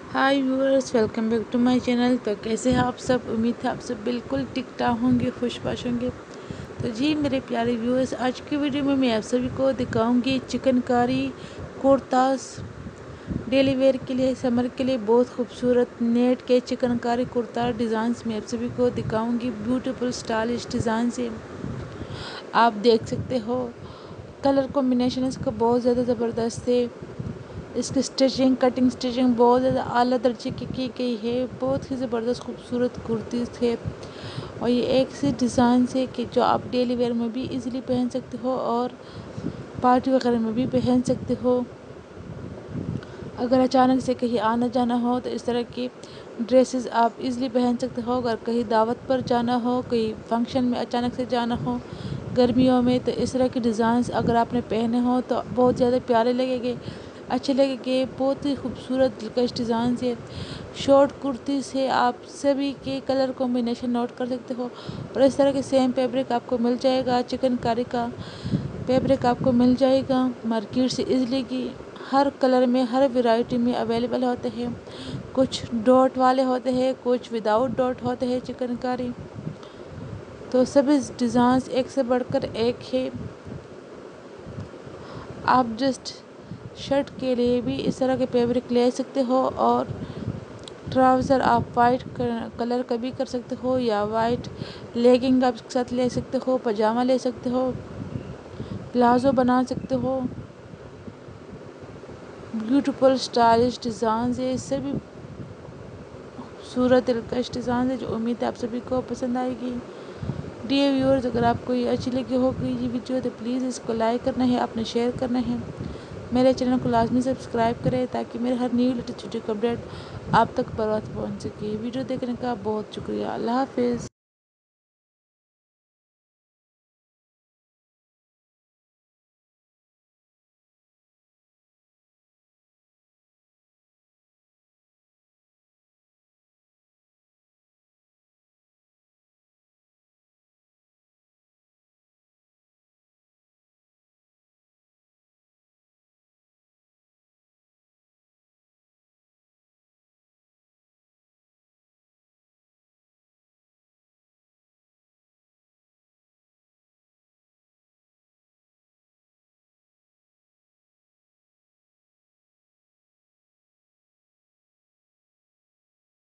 Hi viewers, welcome back to my channel. तो कैसे हैं आप सब? उम्मीद है आप सब बिल्कुल टिक टाक होंगे, खुशबाश होंगे। तो जी मेरे प्यारे व्यूअर्स, आज की वीडियो में मैं आप सभी को दिखाऊंगी चिकनकारी कुर्तास। डेली वेयर के लिए, समर के लिए बहुत खूबसूरत नेट के चिकनकारी कुर्ता डिज़ाइंस में आप सभी को दिखाऊंगी। ब्यूटीफुल स्टाइलिश डिज़ाइन से आप देख सकते हो। कलर कॉम्बिनेशन इसका बहुत ज़्यादा ज़बरदस्त है। इसकी स्टिचिंग, कटिंग स्टिचिंग बहुत ज़्यादा आला दर्जे की गई है। बहुत ही ज़बरदस्त खूबसूरत कुर्ती है और ये एक से डिज़ाइन से कि जो आप डेली वेयर में भी इजीली पहन सकते हो और पार्टी वगैरह में भी पहन सकते हो। अगर अचानक से कहीं आना जाना हो तो इस तरह की ड्रेसेस आप इजीली पहन सकते हो। अगर कहीं दावत पर जाना हो, कहीं फंक्शन में अचानक से जाना हो गर्मियों में, तो इस तरह के डिज़ाइंस अगर आपने पहने हो तो बहुत ज़्यादा प्यारे लगेंगे, अच्छे लगेंगे। बहुत ही खूबसूरत दिलकश डिज़ाइन से शॉर्ट कुर्ती से आप सभी के कलर कॉम्बिनेशन नोट कर सकते हो। और इस तरह के सेम फैब्रिक आपको मिल जाएगा, चिकनकारी का फैब्रिक आपको मिल जाएगा मार्केट से इजीली की हर कलर में, हर वैरायटी में अवेलेबल होते हैं। कुछ डॉट वाले होते हैं, कुछ विदाउट डॉट होते हैं चिकनकारी। तो सभी डिज़ाइंस एक से बढ़कर एक है। आप जस्ट शर्ट के लिए भी इस तरह के फैब्रिक ले सकते हो और ट्राउज़र आप वाइट कलर का भी कर सकते हो या वाइट लेगिंग आप साथ ले सकते हो, पजामा ले सकते हो, प्लाजो बना सकते हो। ब्यूटीफुल स्टाइलिश डिज़ाइन है, सभी खूबसूरत दिलकश डिज़ाइन है जो उम्मीद है आप सभी को पसंद आएगी। डियर व्यूअर्स, अगर आपको ये अच्छी लगी होगी ये वीडियो तो प्लीज़ इसको लाइक करना है, आपने शेयर करना है। मेरे चैनल को लाजमी सब्सक्राइब करें ताकि मेरे हर न्यू लेटेस्ट वीडियो का अपडेट आप तक पर पहुँच सके। वीडियो देखने का बहुत शुक्रिया। अल्लाह हाफिज़।